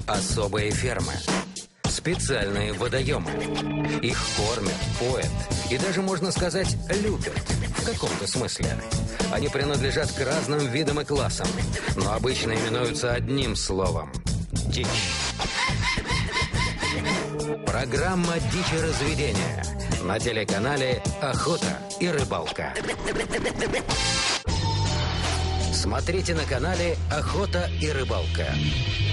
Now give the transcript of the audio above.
Особые фермы. Специальные водоемы. Их кормят, поят и даже, можно сказать, любят. В каком-то смысле. Они принадлежат к разным видам и классам, но обычно именуются одним словом – дичь. Программа «Дичеразведение» на телеканале «Охота и рыбалка». Смотрите на канале «Охота и рыбалка».